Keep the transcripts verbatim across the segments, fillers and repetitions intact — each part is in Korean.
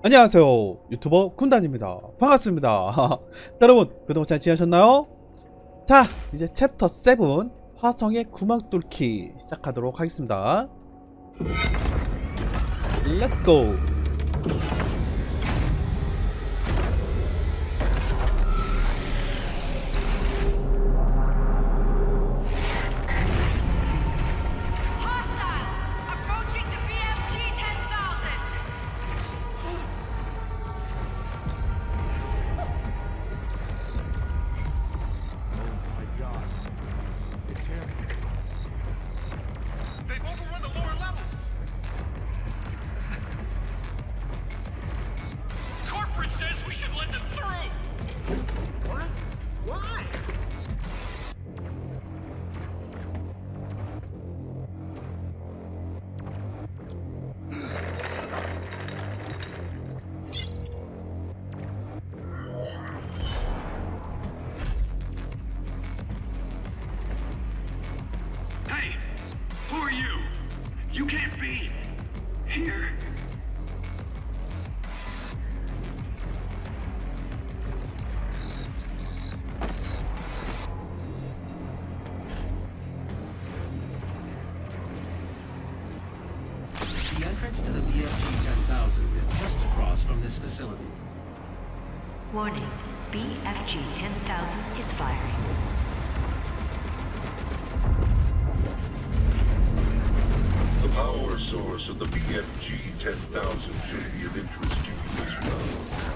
안녕하세요, 유튜버 군단입니다. 반갑습니다. 여러분 그동안 잘 지내셨나요? 자, 이제 챕터 칠 화성의 구멍 뚫기 시작하도록 하겠습니다. 렛츠고. Hey, who are you? You can't be here. The entrance to the B F G ten thousand is just across from this facility. Warning, B F G ten thousand is firing. The power source of the B F G ten thousand should be of interest to you as well.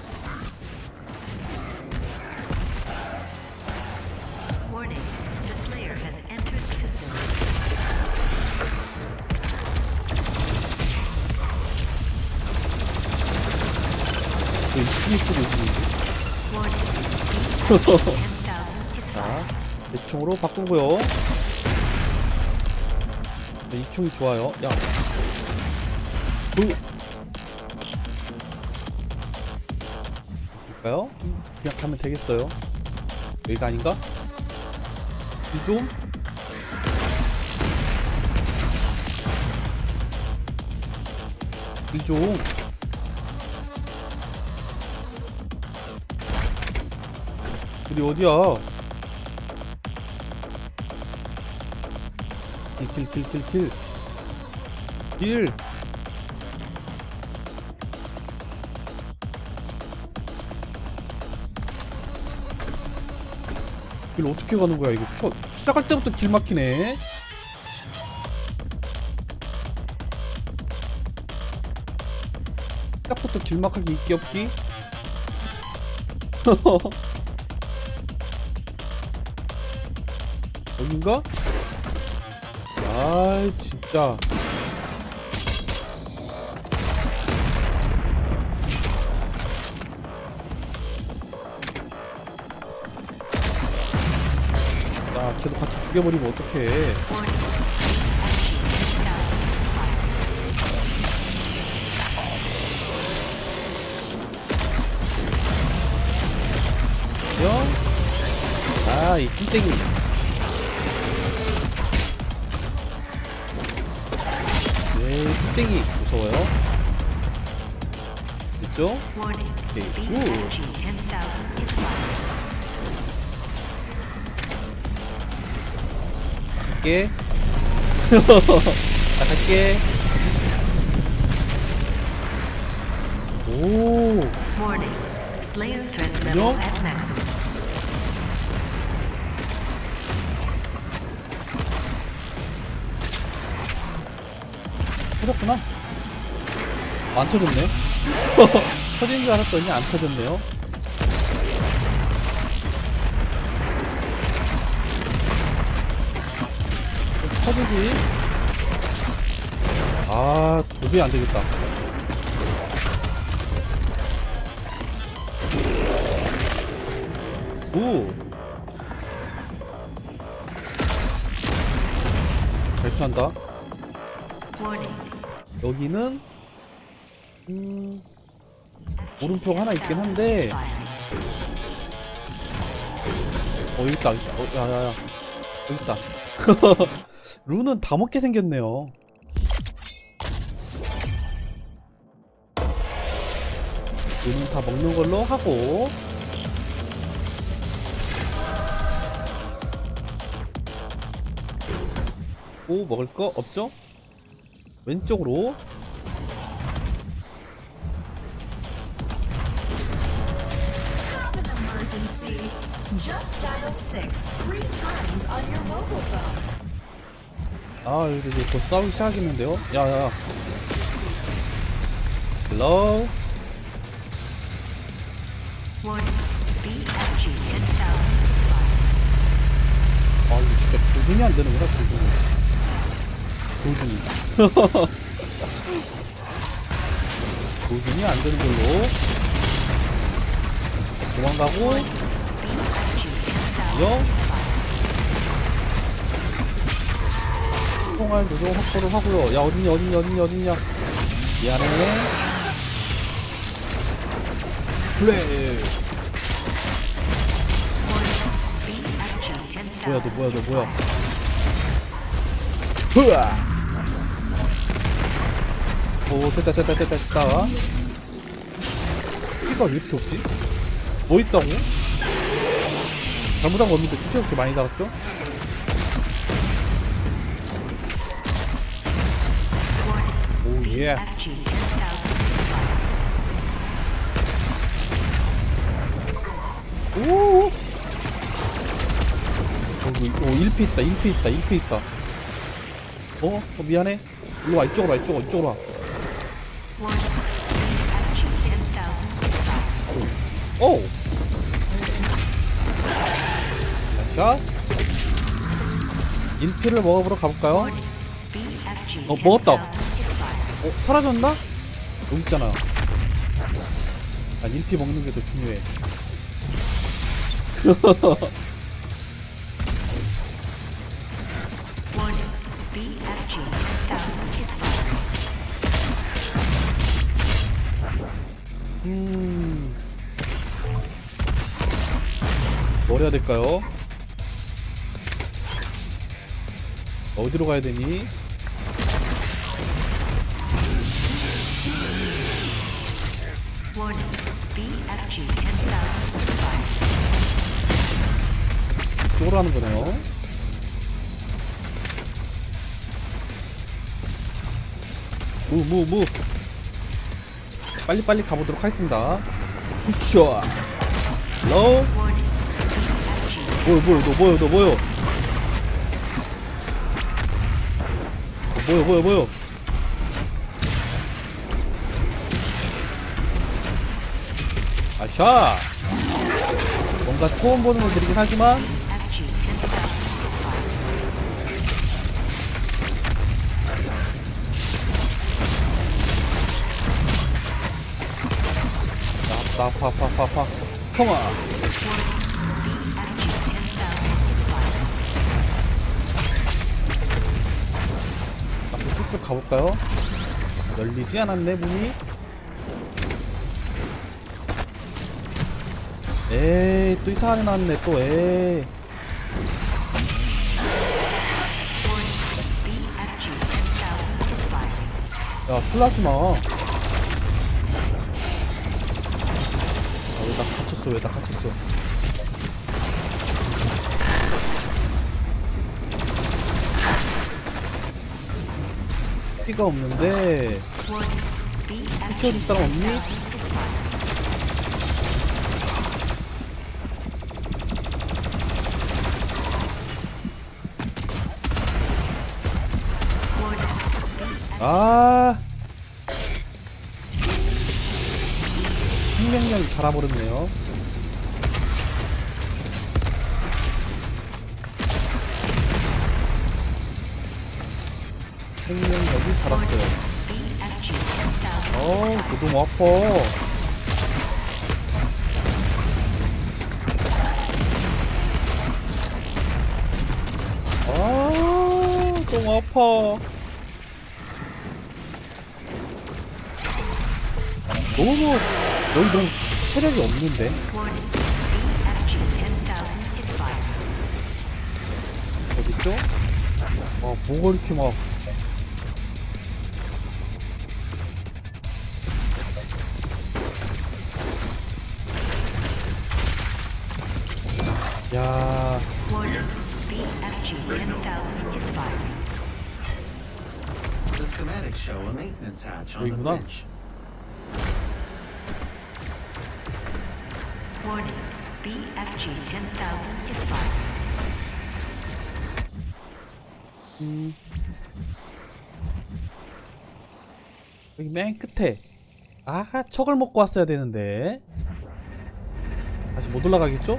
Warning, the Slayer has entered the facility. 이 스미스를 Warning, B F G ten thousand is 자, firing. 내 총으로 바꾸고요. 네, 이 총이 좋아요. 야, 그 볼까요? 그냥 가면 되겠어요. 여기가 아닌가? 이 좀? 이 좀? 우리 어디야? 킬, 킬, 킬, 킬, 킬. 킬. 길 어떻게 가는 거야, 이거? 초, 시작할 때부터 길 막히네. 시작부터 길 막히기 있기 없기? 여긴가? 아이 진짜. 야, 걔도 같이 죽여버리면 어떡해. Warning, B F G ten thousand is firing. 형? 아, 이 ጢ땡이. 네, ጢ땡이 무서워요. 됐죠? Warning, Okay, B good. F G ten thousand is firing. 갈게. 자, 갈게. 오, Warning, Slayer threat level No. at maximum. 터졌구나. 안 터졌네. 터진 줄 알았더니 안 터졌네요. 터지지. 아, 도저히 안 되겠다. 오. 잘 피한다. Warning, 여기는 음, 물음표가 하나 있긴 한데. 어, 여기 있다. 어, 야야야, 여기 있다. 룬은 다 먹게 생겼네요. 눈은 다 먹는 걸로 하고. 오, 먹을 거 없죠? 왼쪽으로. An emergency. Just dial six three times on your mobile phone. 아, 이제 이제 곧 싸우기 시작하겠는데요? 야야. 헬로. Warning, B F G ten thousand 아, 이거 진짜 조준이 안 되는구나, 조준이. 조준이. 조준이 안 되는 걸로. 도망가고. 여. 총알 조종 확보를 하고요. 야, 어딨냐, 어딨냐, 어딨냐, 어딨냐. 미안해. 플레이. 뭐야, 너 뭐야, 너 뭐야. 흐아. 오, 됐다, 됐다, 됐다, 됐다. 피가 왜 이렇게 없지? 뭐 있다고? 잘못한 거 없는데 피가 그렇게 많이 달았죠? 오, 예. 오! 오, 오, 일 피 있다, 일 피 있다, 일 피 있다. 어? 어, 미안해. 일로 와, 이쪽으로 와, 이쪽으로, 이쪽으로 와. 오! 자, 일 피를 먹어보러 가볼까요? 어, 먹었다. 어, 사라졌나? 여기 있잖아. 아, 일 피 먹는 게 더 중요해. 음... 뭘 해야 될까요? 어디로 가야 되니? 이쪽으로 하는 거네요. 무, 무, 무. 빨리빨리 가보도록 하겠습니다. 굿샷. 로우. 뭐요, 뭐요, 너 뭐요, 너 뭐요. 뭐요, 뭐요, 뭐요. 아샤. 뭔가 처음 보는 걸 드리긴 하지만 파파파파파 컴온. 앞으로 쭉쭉 가볼까요? 열리지 않았네 문이. 에이, 또 이상한 애 나왔네 또. 에이. 야, 플라즈마. 왜 나 갇혔어, 왜 나 갇혔어. 피가 없는데. 피쳐줄 사람 없니? 아, 생명력이 갈아버렸네요. 생명력이 갈았어요. 어우, 너무 아파. 아, 너무 아파. 너무, 여기 너무 체력이 없는데? 어딨죠? 아, 뭐가 이렇게 막. 야, Warning, B F G ten thousand is firing. The schematics show a maintenance hatch on the 여기구나. bridge. Warning, B F G ten thousand is firing. 음. 여기 맨 끝에. 아, 척을 먹고 왔어야 되는데. 다시 못 올라가겠죠?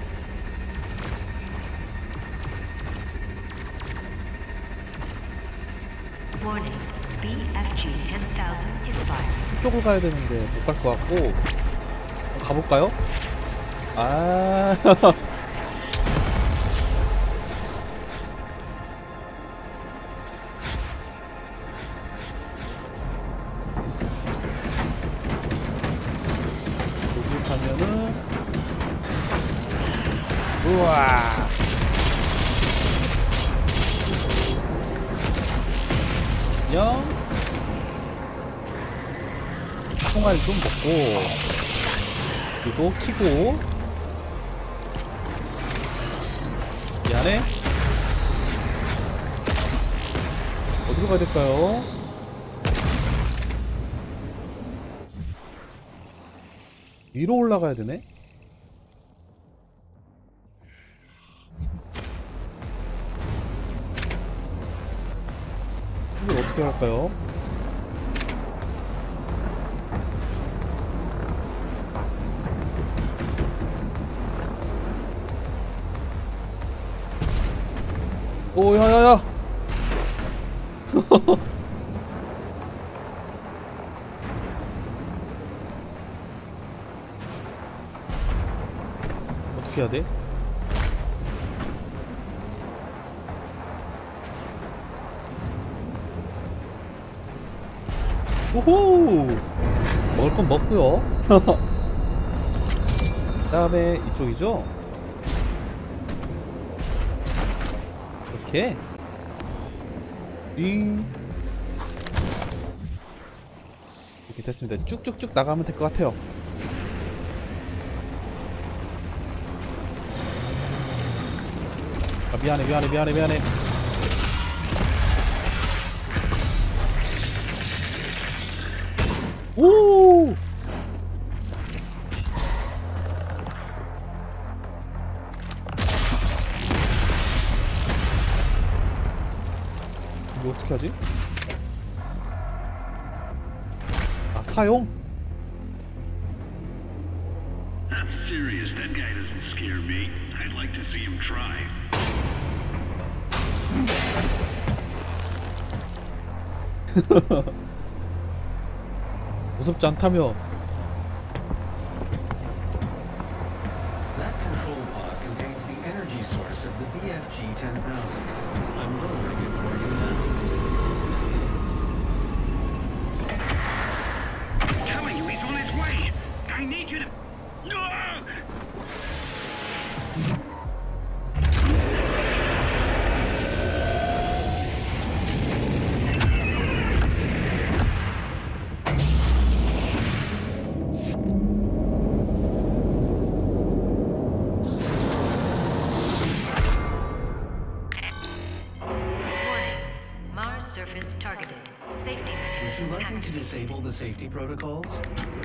Warning, B F G ten thousand is firing. 이쪽으로 가야 되는데 못 갈 것 같고. 가볼까요? 아. 여기 가면은 우와. 안녕. 총알 좀 먹고 이거 키고. 미안해. 어디로 가야 될까요? 위로 올라가야 되네. 이걸 어떻게 할까요? 오, 야야야. 어떻게 해야 돼? 오호! 먹을 건 먹고요. 그 다음에 이쪽이죠? 이렇게 윙 이렇게 됐습니다. 쭉쭉쭉 나가면 될 것 같아요. 아, 미안해 미안해 미안해 미안해. 오! 이거 어떻게 하지? 아, 사용? I'm serious, that guy doesn't scare me. I'd like to see him try. 무섭지 않다며. That control pod contains the energy source of the B F G ten thousand. I'm lowering it for you now. I'm telling you, he's on his way. I need you to. Ah! Warning, Mars surface targeted. Safety Would you measures like me to activated. disable the safety protocols?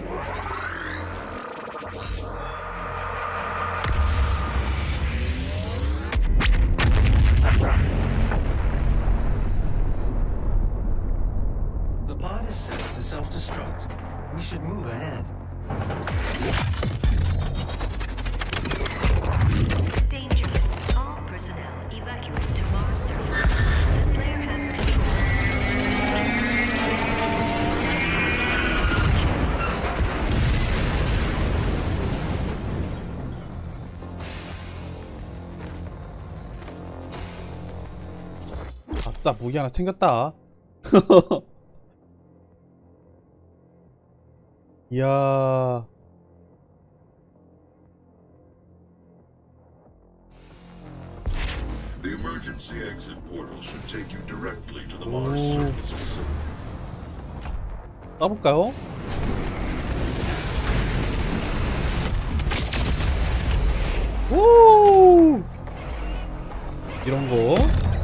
The pod is set to self-destruct. We should move ahead. Danger. All personnel evacuate to Mars surface. The Slayer has control. 아싸, 무기 하나 챙겼다. 이야. The emergency exit portal should take you directly to the Mars Ooh. surface facility. 따볼까요? 오! 이런 거.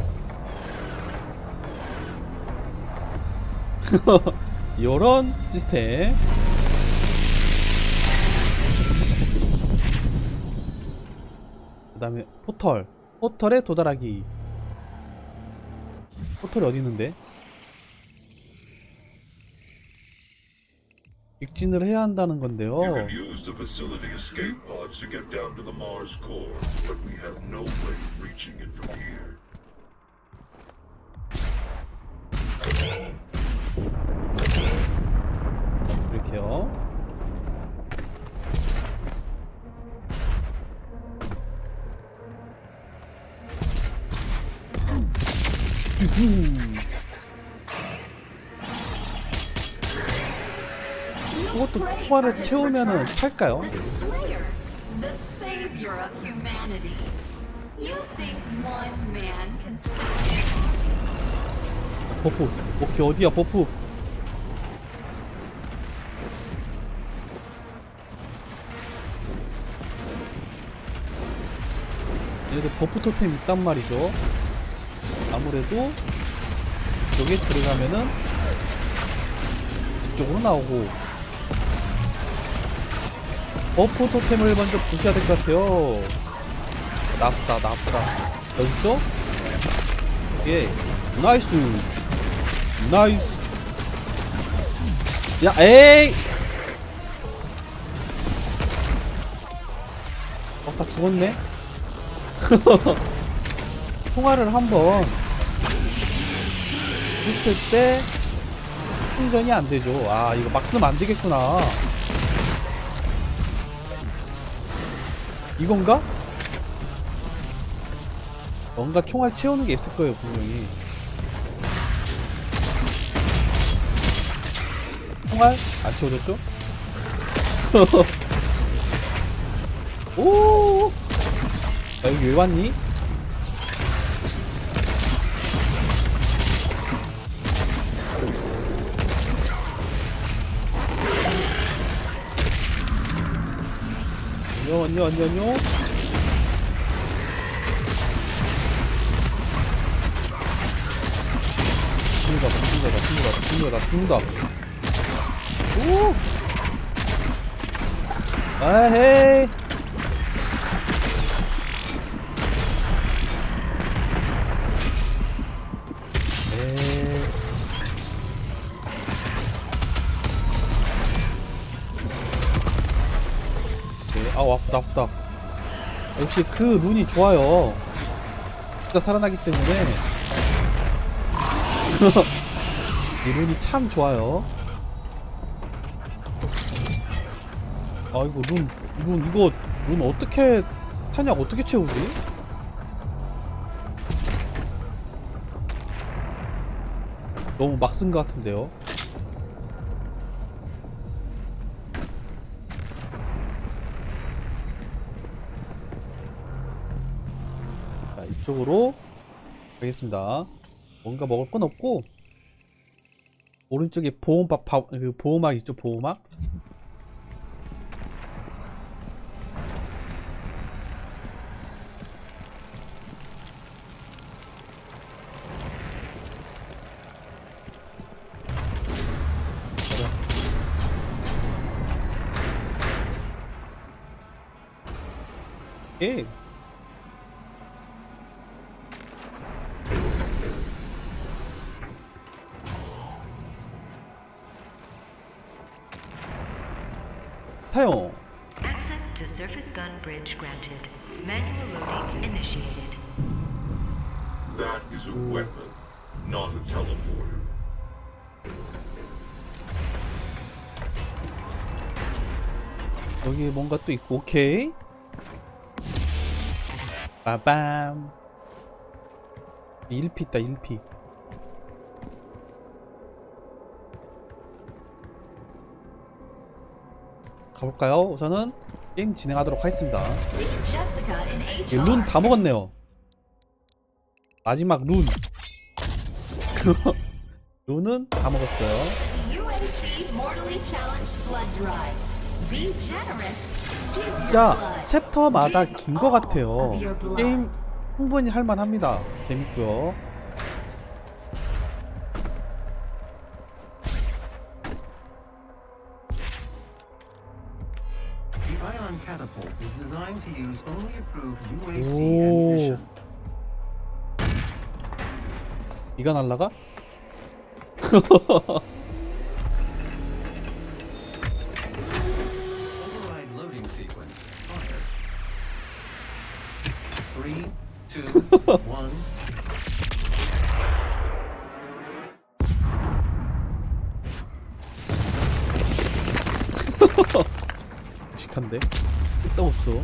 이런 시스템. 그 다음에 포털. 포털에 도달하기. 포털이 어디 있는데? 직진을 해야 한다는 건데요. You can use the facility escape pods to get down to the Mars core, but we have no way of reaching it from here. 이렇게요. 그것도 초과를 채우면은 탈까요? The Slayer, the savior of humanity. You think one man can stop? 버프. 오케이, 어디야 버프. 얘도 버프 토템 있단 말이죠. 아무래도 여기에 들어가면은 이쪽으로 나오고, 버프 토템을 먼저 부셔야 될 것 같아요. 나쁘다 나쁘다. 여기죠? 예, 나이스 나이스. 야, 에이! 어, 다 죽었네? 통화를 한번 했을 때 충전이 안 되죠. 아, 이거 막 쓰면 안 되겠구나. 이건가? 뭔가 총알 채우는 게 있을 거예요, 분명히. 총알? 안 채워졌죠? 오! 야, 여기 왜 왔니? 안녕, 안녕, 안녕, 안녕. 죽는다, 죽는다, 죽는다, 죽는다, 죽는다. 오! 아헤이. 에이. 네, 아우, 아프다, 아프다. 역시 그 룬이 좋아요. 진짜 살아나기 때문에. 이 룬이 참 좋아요. 아이고, 룬, 룬, 이거, 룬 어떻게, 탄약 어떻게 채우지? 너무 막 쓴 것 같은데요? 자, 이쪽으로 가겠습니다. 뭔가 먹을 건 없고, 오른쪽에 보호막, 바, 그 보호막 있죠, 보호막? 예. 타요. Access to surface gun bridge granted. Manual loading initiated. That is a weapon, not a teleporter. 여기 뭔가 또 있고, 오케이. 빠밤. 일 피 있다, 일 피. 가볼까요? 우선은 게임 진행하도록 하겠습니다. See Jessica in H R. 룬 다 먹었네요. 마지막 룬. 룬은 다 먹었어요. U A C mortally challenged blood drive. Be generous. Give your 진짜 blood. 챕터마다 Give 긴 것 같아요. all of your blood. 게임 충분히 할만합니다. 재밌고요. The ion catapult is designed to use only approved U A C 오. ammunition. 이가 날라가? Override loading sequence. Fire. Three, two, one. 무식한데? 끄떡없어.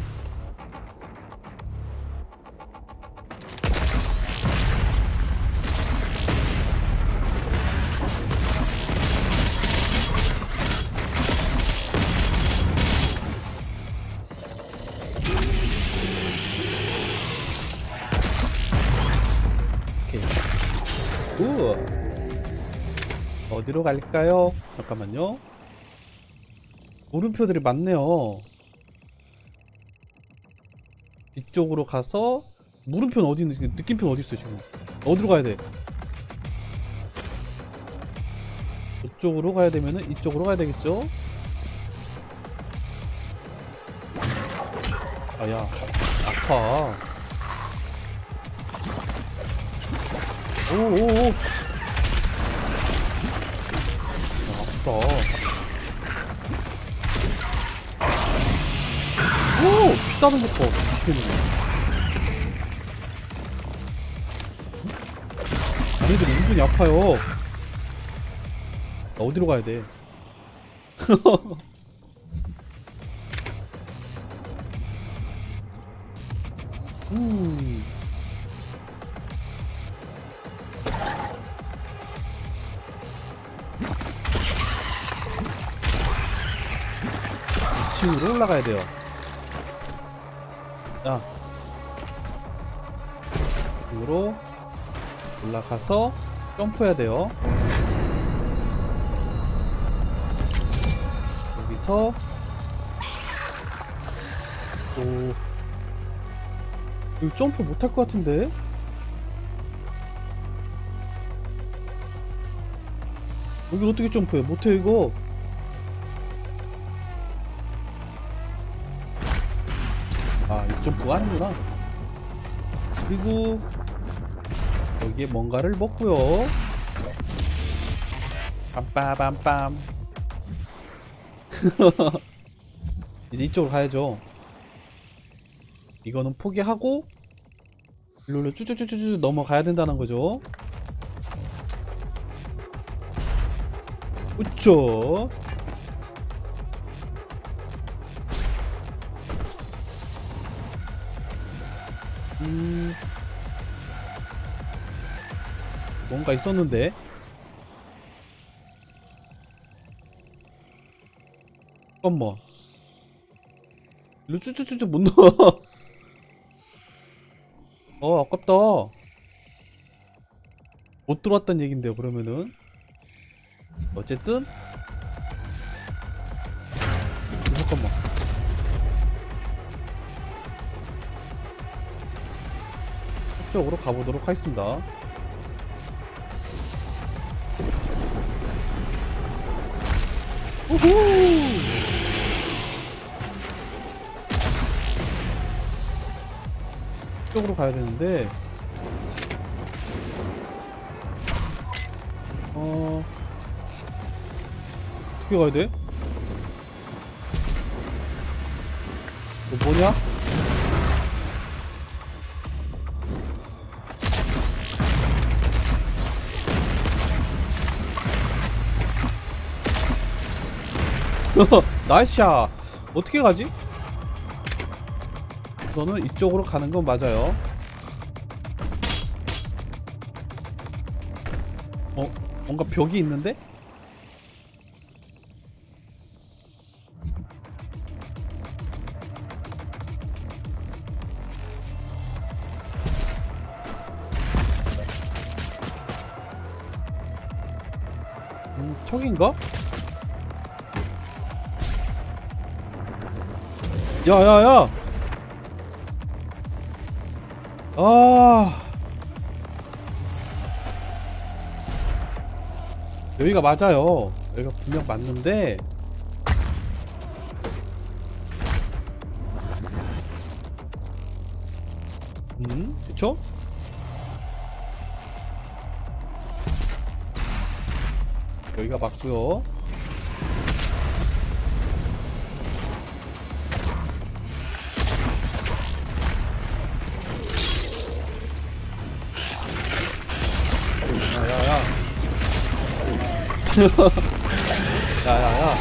오케이. 굿. 어디로 갈까요? 잠깐만요. 물음표들이 많네요. 이쪽으로 가서 물음표는 어디 있는 느낌표는 어디 있어요 지금? 어디로 가야 돼? 이쪽으로 가야 되면은 이쪽으로 가야 되겠죠? 아야 아파. 오오오. 아, 아프다. 오! 피 따는 것 봐. 얘네들 은근히 아파요. 나 어디로 가야 돼? 음. 이 층으로 올라가야 돼요. 자, 이쪽으로 올라가서 점프해야 돼요. 여기서 오, 여기 점프 못할 것 같은데? 여기 어떻게 점프해? 못해 이거. 아, 이 점프가 아니구나. 그리고 여기에 뭔가를 먹고요. 빰빠밤빰. 이제 이쪽으로 가야죠. 이거는 포기하고 일로 쭈쭈쭈쭈쭈 넘어가야 된다는 거죠. 그쵸? 음... 뭔가 있었는데? 잠깐만. 일로 쭈쭈쭈쭈 못 넣어. 어, 아깝다. 못 들어왔단 얘긴데요, 그러면은. 어쨌든. 잠깐만. 쪽으로 가보도록 하겠습니다. 우후! 이쪽으로 가야 되는데, 어, 어떻게 가야 돼? 이거 뭐냐? 나이스샷! 어떻게 가지? 저는 이쪽으로 가는 건 맞아요. 어? 뭔가 벽이 있는데? 음, 저긴가? 야야야. 아 여기가 맞아요. 여기가 분명 맞는데 음 그쵸? 여기가 맞고요. 야야야. 야야야.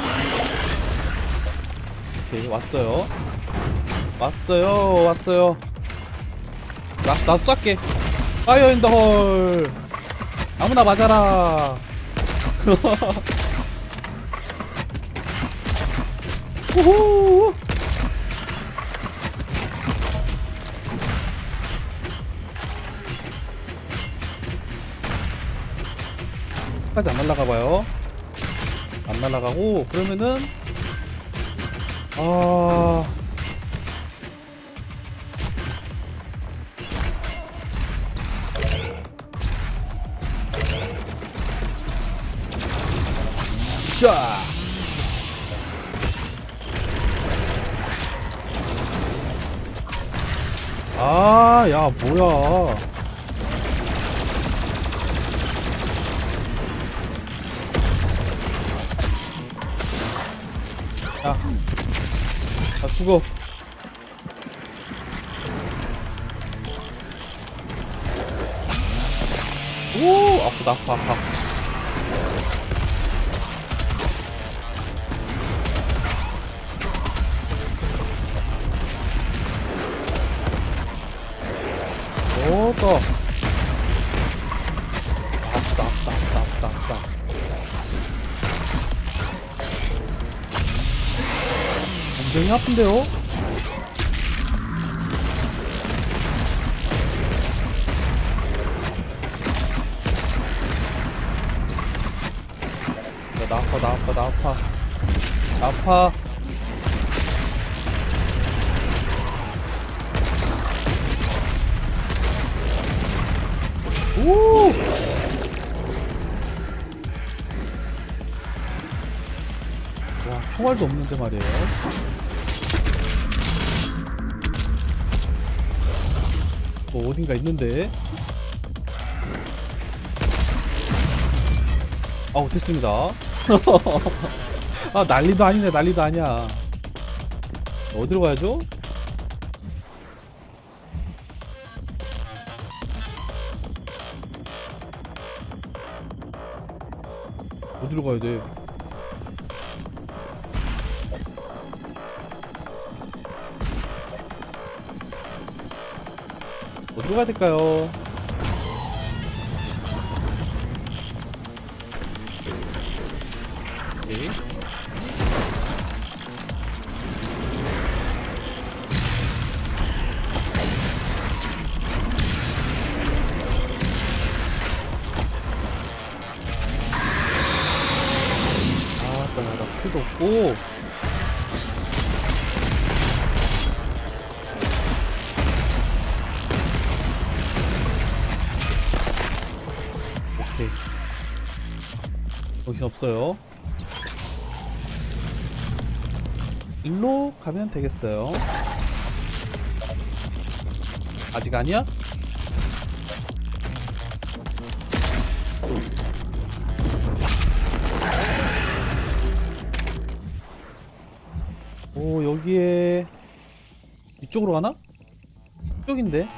오케이 왔어요. 왔어요. 왔어요. 나, 나 쏠게. 파이어 인더 홀. 아무나 맞아라. 우후. 까지 안 날라가봐요. 안 날라가고 그러면은 아 샤. 아, 야, 뭐야. 야, 아, 죽어. 오, 아프다, 아파, 아파. 오, 또. 아프다, 아프다, 아프다, 아프다, 아프다. 굉장히 아픈데요? 야, 나 아파, 나 아파, 나 아파. 나 아파. 오! 와, 총알도 없는데 말이에요. 뭐 어딘가 있는데. 아우, 됐습니다. 아, 난리도 아니네, 난리도 아니야. 어디로 가야죠? 어디로 가야 돼? 어디로 가야 될까요? 오케이. 아, 나 피도 없고. 오케이. 정신 없어요. 일로 가면 되겠어요. 아직 아니야? 오, 여기에 이쪽으로 가나? 이쪽인데?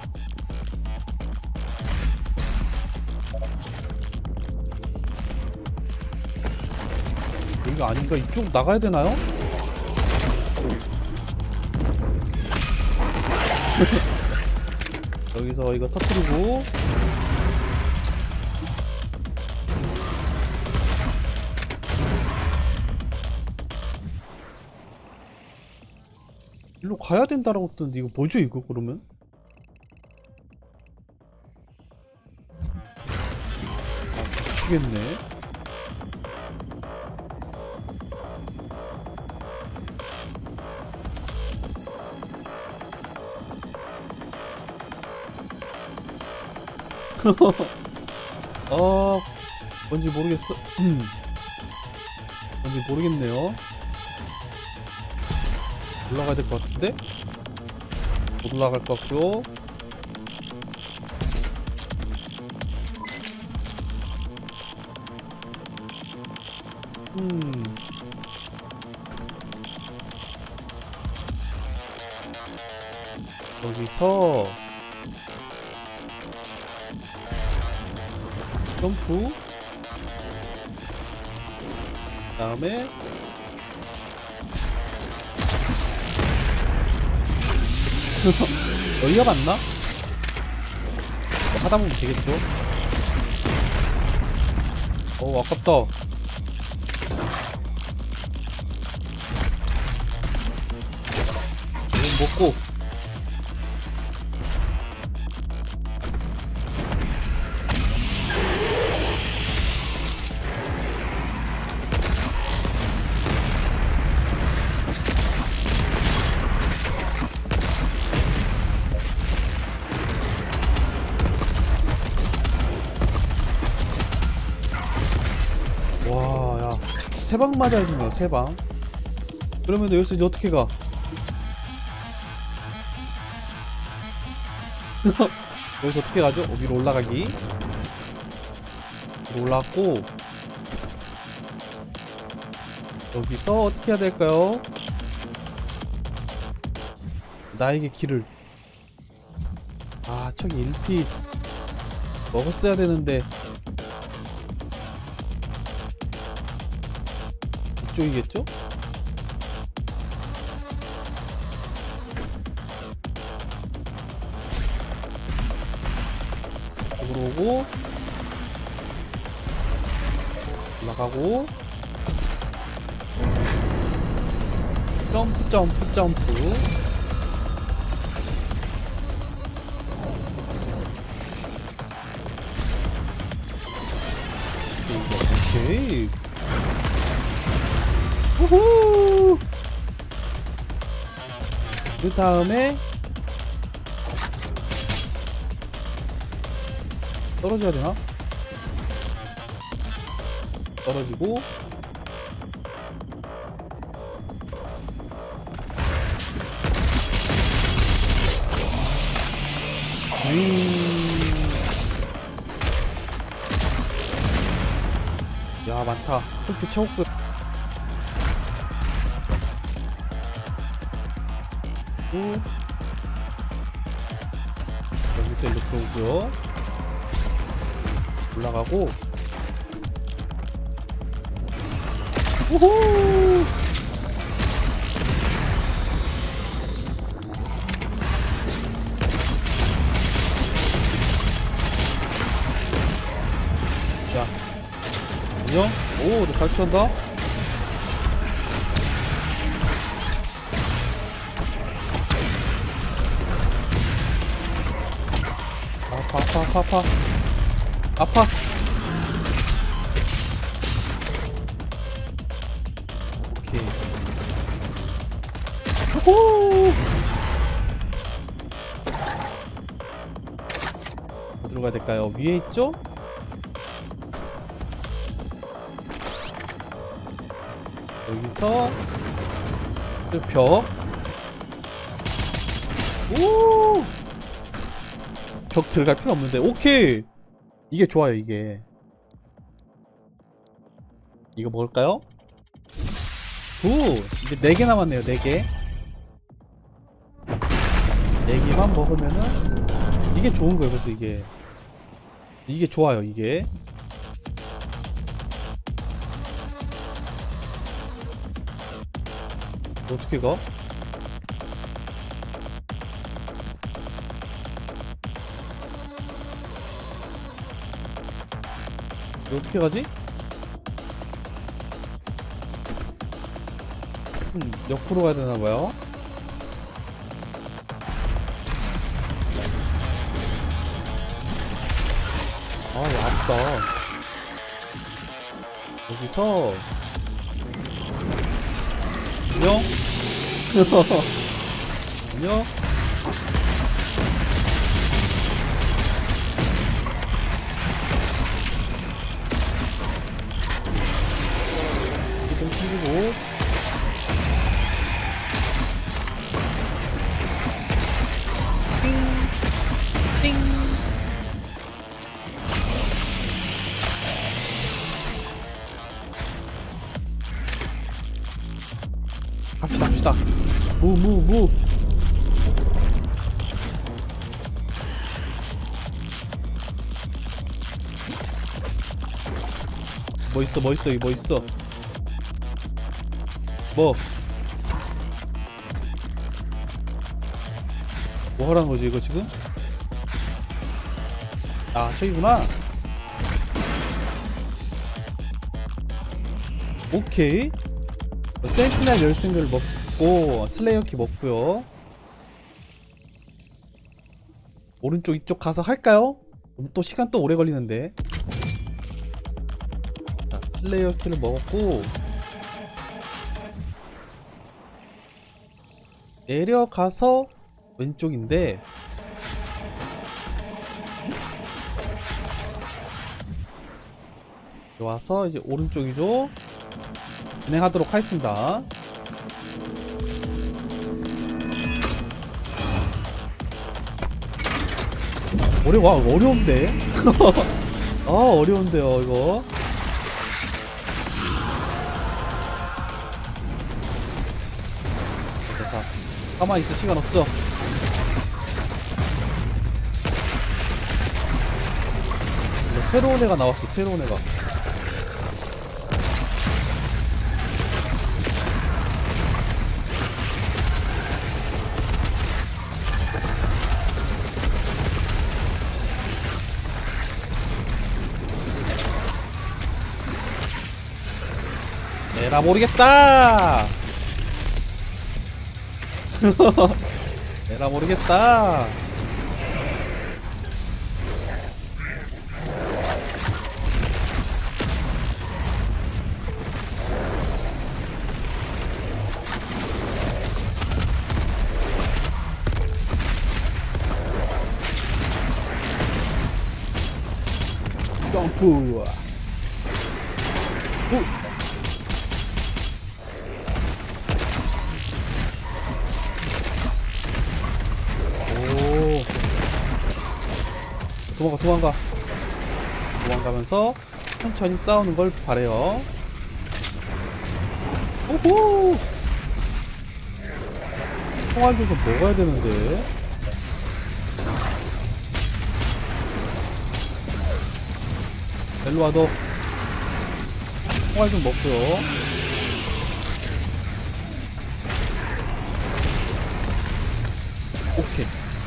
여기가 아닌가? 이쪽 나가야 되나요? 여기서 이거 터뜨리고 일로 가야 된다라고 했던데 이거 뭐죠 이거 그러면? 아, 미치겠네. 어, 뭔지 모르겠어. 음. 뭔지 모르겠네요. 올라가야 될 것 같은데? 못 올라갈 것 같고요. 음. 여기서 점프. 다음에 여기가 맞나? 뭐 하다 보면 되겠죠? 어, 아깝다. 이거 먹고. 와, 야, 세 방 맞아야 되네요, 세 방. 그러면 여기서 이제 어떻게 가? 여기서 어떻게 가죠? 어, 위로 올라가기. 위로 올라갔고, 여기서 어떻게 해야 될까요? 나에게 길을. 아, 저기 일 피 먹었어야 되는데. 이쪽이겠죠? 이쪽으로 오고 올라가고 점프 점프 점프. 오케이. 우후! 그 다음에 떨어져야 되나? 떨어지고 음. 야, 많다. 솔직히 최고급. 여기서 일로 들어오고요. 올라가고 우후! 자, 안녕. 오, 너 잘 쏜다. 아파 아파 아파 아파 아파. 오케이. 호호. 어디로 가야 될까요? 위에 있죠? 여기서 그 벽. 오! 벽 들어갈 필요 없는데. 오케이! 이게 좋아요, 이게. 이거 먹을까요? 굿! 이제 네 개 남았네요, 네 개. 네 개만 먹으면은 이게 좋은 거예요, 그래서 이게. 이게 좋아요, 이게. 어떻게 가? 이거 어떻게 가지? 음, 옆으로 가야 되나봐요. 아, 야, 아프다. 여기서 안녕? 안녕? 갑시다. 무, 무, 무. 뭐 있어, 뭐 있어, 뭐 있어. 뭐. 뭐 하라는 거지, 이거 지금? 아, 저기구나. 오케이. 센티넬 열쇠를 먹고 슬레이어 키 먹고요. 오른쪽 이쪽 가서 할까요? 또 시간 또 오래 걸리는데. 자, 슬레이어 키를 먹었고 내려가서 왼쪽인데 와서 이제 오른쪽이죠. 진행하도록 하겠습니다. 어려 와 어려운데. 아 어려운데요 이거. 자 가만히 있을 시간 없어. 새로운 애가 나왔어. 새로운 애가. 에라 모르겠다. 에라 모르겠다. 점프. 후. 도망가 도망가 도망가면서 천천히 싸우는 걸 바래요. 오호 총알 좀 먹어야 되는데. 일로와 너 총알 좀 먹고요. 오케이.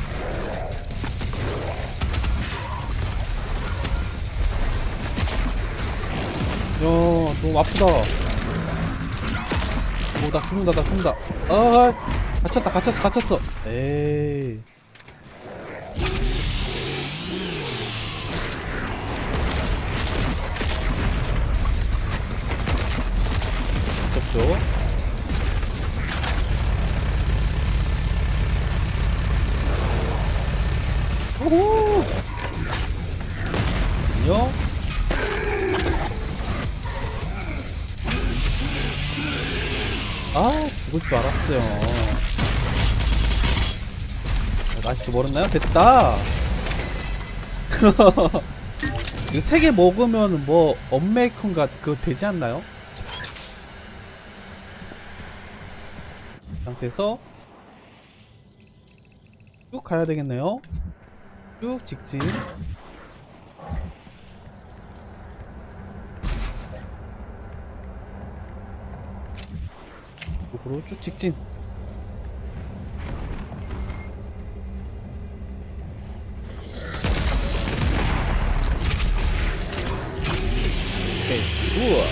야, 너무 아프다. 오, 나 죽는다, 나 죽는다. 아, 갇혔다, 갇혔어, 갇혔어. 에이. 갇혔죠. 오호! 안녕? 아 죽을 줄 알았어요. 맛있게 멀었나요? 됐다. 이거 세 개 먹으면 뭐 업메이컨가 그거 되지 않나요? 이 상태에서 쭉 가야 되겠네요. 쭉 직진. 쪽으로 쭉 직진. 오케이. 우와.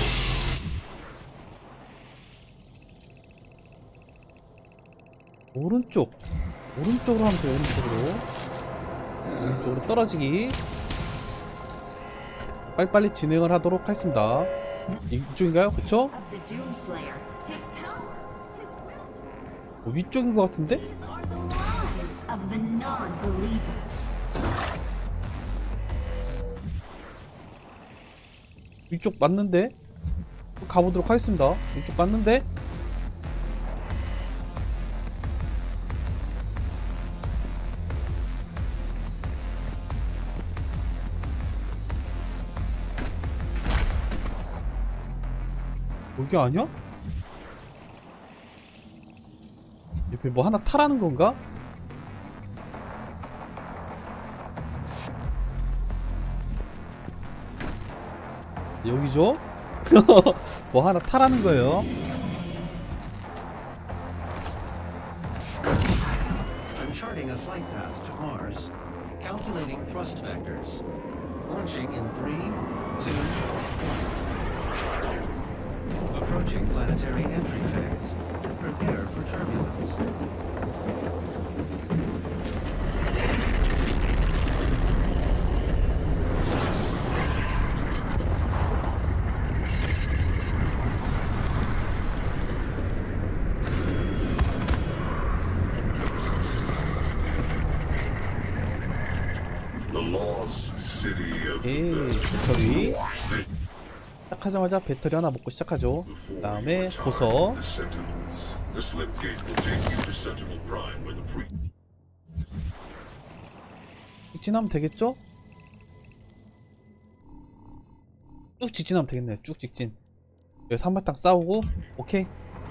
오른쪽 오른쪽으로 하면 돼요. 오른쪽으로 오른쪽으로 떨어지기. 빨리빨리 진행을 하도록 하겠습니다. 이쪽인가요? 그쵸? Of the Doomslayer, his power, his will to 어, 위쪽인 것 같은데? these are the lives of the non-believers. 위쪽 맞는데? 가보도록 하겠습니다. 위쪽 맞는데? 여기 아니야? 뭐 하나 타라는 건가? 여기죠? 뭐 하나 타라는 거예요. I'm charting a flight path to Mars. Calculating thrust vectors. Launching in three, two, one. Approaching planetary entry phase. Prepare for turbulence. The lost city of 예, 배터리. 시작하자마자 배터리 하나 먹고 시작하죠. 그 다음에 보석. the Sentinels. The slip gate will take you to Sentinel Prime where the pre 직진하면 되겠죠? 쭉 직진하면 되겠네. 쭉 직진. 여기서 한바탕 싸우고 오케이.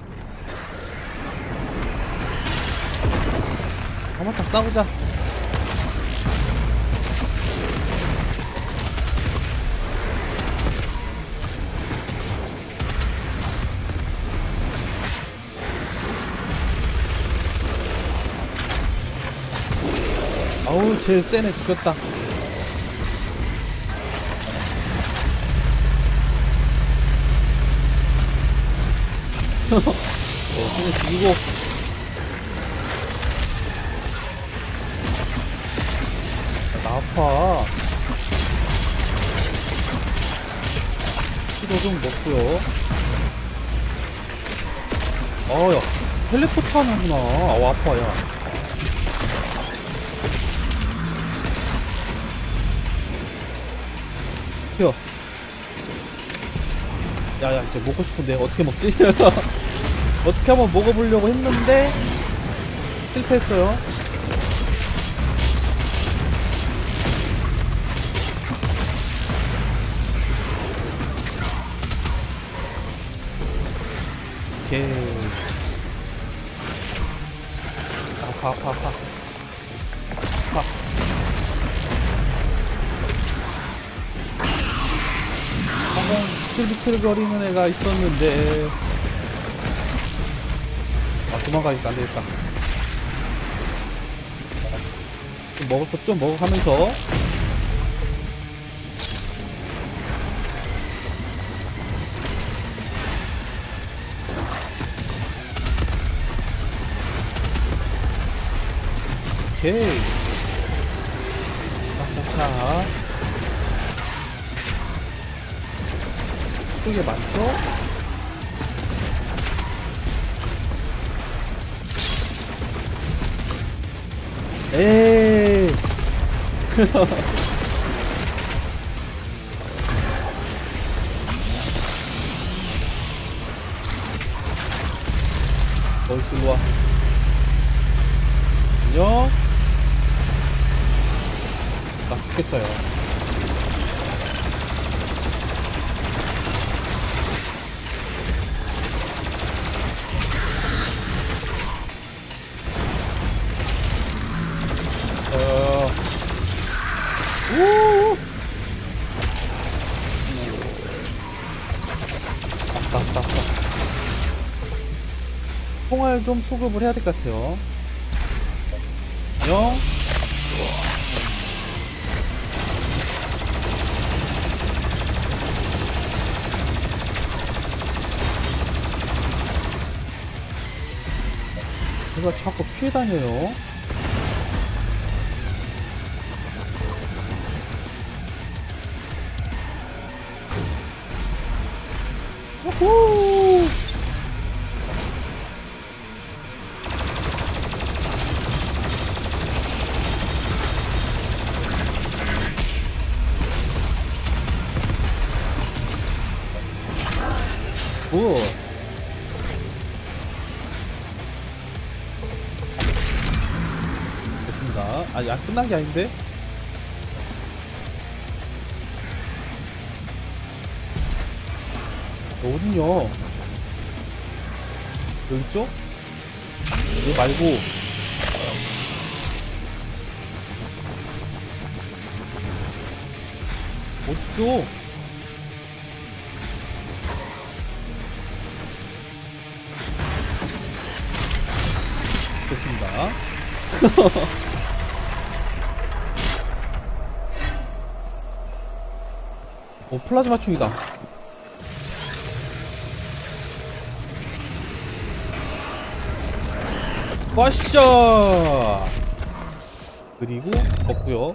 한바탕 싸우자. 아우 쟤 쎄네. 죽였다. 어, 쟤네 죽이고. 나 아파. 피도 좀 먹고요. 어야 텔레포트 하는구나. 아우 아파. 야 튀어. 야야 이제 먹고 싶은데 어떻게 먹지? 어떻게 한번 먹어보려고 했는데 실패했어요. 오케이. 아파 아파 아파 아파. 한번 비틀비틀거리는 애가 있었는데 아 도망가니까 안되겠다. 좀 먹을 것 좀 먹어가면서 오케이. 자자자 이게 많죠? 에이. 어이씨 일로와. 안녕. 나 죽겠어요. 어. 우. 아따 아따 아따. 총알 좀 수급을 해야 될 것 같아요. 안녕. 제가 자꾸 피해 다녀요. 우후. 굿. 됐습니다. 아니, 안 끝난 게 아닌데? 어딨냐? 여기 있죠? 이거 말고 어쩌? 됐습니다. 오, 플라즈마 총이다. 빠샤! 그리고 없고요.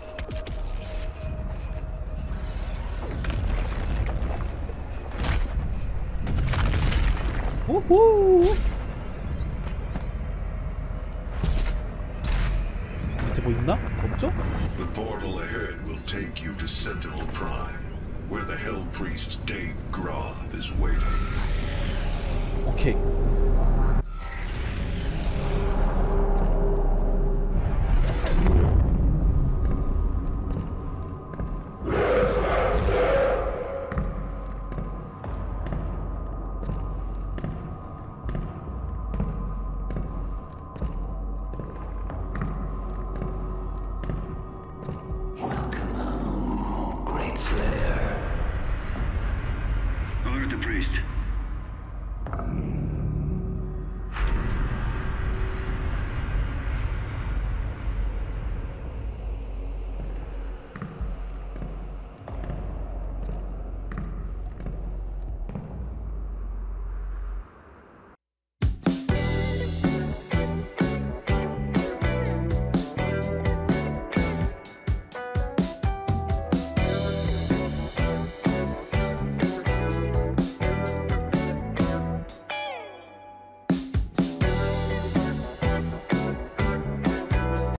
오호! 밑에 뭐 있나? 없죠? The portal ahead will take you to Sentinel Prime, where the Hell Priest Dave Groth is waiting. 오케이.